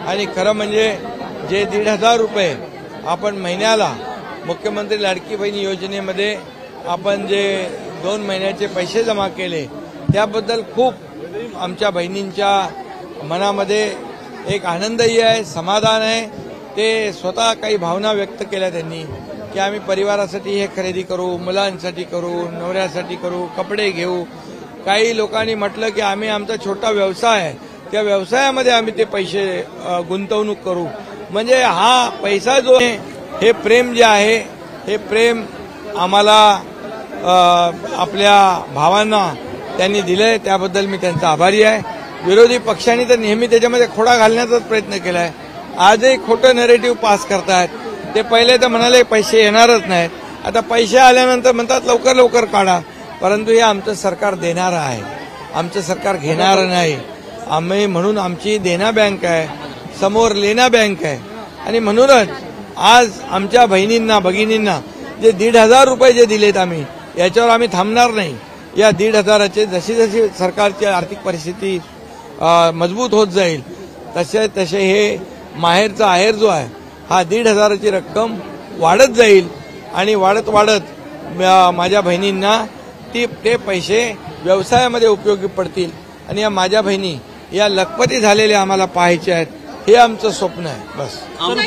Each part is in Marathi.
आणि खरं म्हणजे जे 1,500 रुपये आपण महिन्याला मुख्यमंत्री लाडकी बहीण योजनेमध्ये आपण जे 2 महिन्याचे पैसे जमा केले त्याबद्दल खूप आमच्या बहिणींच्या मनामध्ये एक आनंदही आहे, समाधान आहे। ते स्वतः काही भावना व्यक्त केल्या त्यांनी की आम्ही परिवारासाठी हे खरेदी करू, मुलांसाठी करू, नवऱ्यासाठी करू, कपडे घेऊ। काही लोकांनी म्हटलं की आम्ही आमचा छोटा व्यवसाय आहे त्या व्यवसायामध्ये आम्ही ते पैसे गुंतवणूक करू। म्हणजे हा पैसा जो आहे हे प्रेम जे आहे हे प्रेम आम्हाला आपल्या भावांना त्यांनी दिलंय, त्याबद्दल मी त्यांचा आभारी आहे। विरोधी पक्षांनी तर नेहमी त्याच्यामध्ये खोडा घालण्याचाच प्रयत्न केलाय। आजही खोटं नरेटिव्ह पास करतायत। ते पहिले तर म्हणाले पैसे येणारच नाहीत, आता पैसे आल्यानंतर म्हणतात लवकर लवकर काढा, परंतु हे आमचं सरकार देणार आहे, आमचं सरकार घेणार नाही। आम्ही म्हणून आमची देना बँक आहे, समोर लेना बँक आहे आणि म्हणूनच आज आमच्या बहिणींना भगिनींना जे 1,500 रुपये जे दिलेत आम्ही याच्यावर आम्ही थांबणार नाही। या 1,500चे जशी जशी सरकारची आर्थिक परिस्थिती मजबूत होत जाईल तसे तसे हे माहेरचा आहेर जो आहे हा 1,500ची रक्कम वाढत जाईल आणि वाढत वाढत माझ्या बहिणींना ते पैसे व्यवसायामध्ये उपयोगी पडतील आणि या माझ्या बहिणी या लखपती झालेल्या आम्हाला पाहायचे आहेत, हे आमचं स्वप्न आहे। बस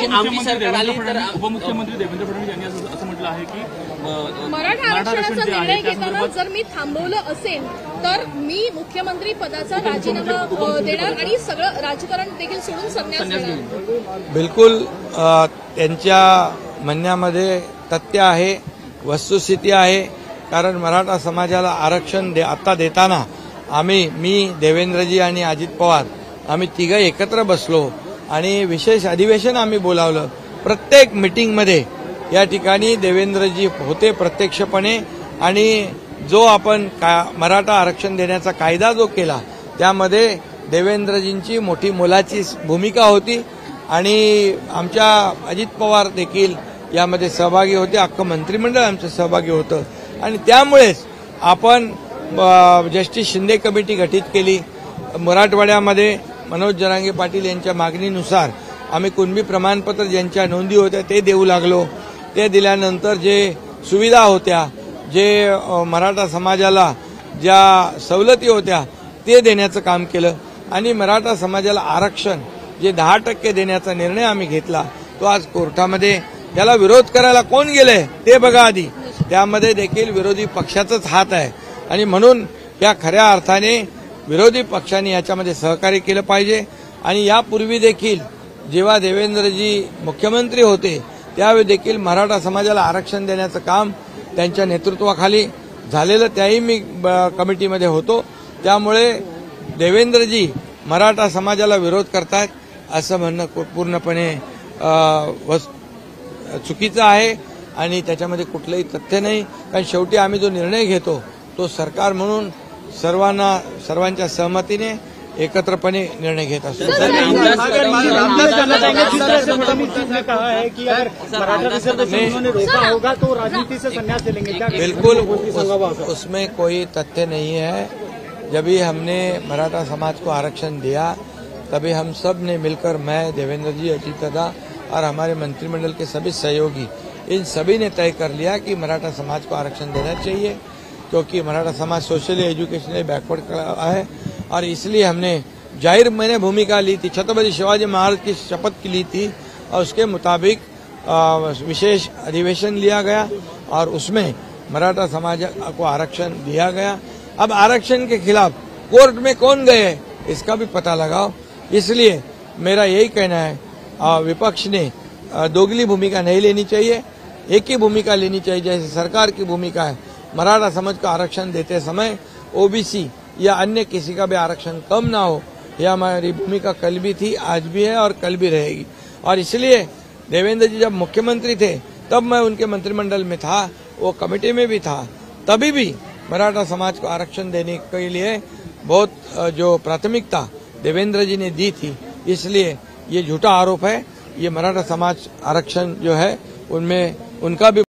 उपमुख्यमंत्री देवेंद्र फडणवीस यांनी असं म्हटलं आहे की मराठा आरक्षणाचा निर्णय घेताना जर मी थांबवलं असेल तर मी मुख्यमंत्री पदाचा राजीनामा देणार आणि सगळं राजकारण देखील सोडून संन्यास देणार। बिलकुल त्यांच्या म्हणण्यामध्ये तथ्य आहे, वस्तुस्थिती आहे। कारण मराठा समाजाला आरक्षण आता देताना मी देवेंद्रजी आणि अजित पवार आम्ही तिघं एकत्र बसलो आणि विशेष अधिवेशन आम्ही बोलावलं। प्रत्येक मीटिंगमध्ये या ठिकाणी देवेंद्रजी होते प्रत्यक्षपणे आणि जो आपण मराठा आरक्षण देण्याचा कायदा जो केला त्यामध्ये देवेंद्रजींची मोठी मोलाची भूमिका होती आणि आमच्या अजित पवार देखील यामध्ये सहभागी होते, अख्खं मंत्रिमंडळ आमचं सहभागी होतं आणि त्यामुळेच आपण जस्टिस शिंदे कमिटी गठीत केली। मराठवाड्यामध्ये मनोज जरांगे पाटील यांच्या मागणीनुसार आम्ही कुणबी प्रमाणपत्र ज्यांच्या नोंदी होत्या ते देऊ लागलो। ते दिल्यानंतर जे सुविधा होत्या, जे मराठा समाजाला ज्या सवलती होत्या ते देण्याचं काम केलं आणि मराठा समाजाला आरक्षण जे 10% देण्याचा निर्णय आम्ही घेतला तो आज कोर्टामध्ये। त्याला विरोध करायला कोण गेले ते बघा आधी, त्यामध्ये देखील विरोधी पक्षाचाच हात आहे आणि म्हणून या खऱ्या अर्थाने विरोधी पक्षांनी याच्यामध्ये सहकार्य केलं पाहिजे। आणि यापूर्वी देखील जेव्हा देवेंद्रजी मुख्यमंत्री होते त्यावेळी देखील मराठा समाजाला आरक्षण देण्याचं काम त्यांच्या नेतृत्वाखाली झालेलं, त्याही मी कमिटीमध्ये होतो। त्यामुळे देवेंद्रजी मराठा समाजाला विरोध करतात असं म्हणणं पूर्णपणे चुकीचं आहे आणि त्याच्यामध्ये कुठलंही तथ्य नाही। कारण शेवटी आम्ही जो निर्णय घेतो तो सरकार म्हणून सर्वांच्या सहमतीने एकत्रपणे निर्णय घेत असतो। बिल्कुल उसमें कोई तथ्य नहीं है। जब भी हमने मराठा समाज को आरक्षण दिया तभी हम सब ने मिलकर, मैं, देवेंद्र जी, अजीत दादा और हमारे मंत्रिमंडल के सभी सहयोगी, इन सभी ने तय कर लिया कि मराठा समाज को आरक्षण देना चाहिए क्योंकि मराठा समाज सोशली एजुकेशनली बैकवर्ड है और इसलिए हमने जाहिर मैंने भूमिका ली थी, छत्रपति शिवाजी महाराज की शपथ ली थी और उसके मुताबिक विशेष अधिवेशन लिया गया और उसमें मराठा समाज को आरक्षण दिया गया। अब आरक्षण के खिलाफ कोर्ट में कौन गए इसका भी पता लगाओ। इसलिए मेरा यही कहना है विपक्ष ने दोगली भूमिका नहीं लेनी चाहिए, एक ही भूमिका लेनी चाहिए जैसे सरकार की भूमिका है। मराठा समाज को आरक्षण देते समय ओबीसी या अन्य किसी का भी आरक्षण कम ना हो, यह हमारी भूमिका कल भी थी, आज भी है और कल भी रहेगी। और इसलिए देवेंद्र जी जब मुख्यमंत्री थे तब मैं उनके मंत्रिमंडल में था, वो कमेटी में भी था, तभी भी मराठा समाज को आरक्षण देने के लिए बहुत जो प्राथमिकता देवेंद्र जी ने दी थी। इसलिए ये झूठा आरोप है। ये मराठा समाज आरक्षण जो है उनमें उनका भी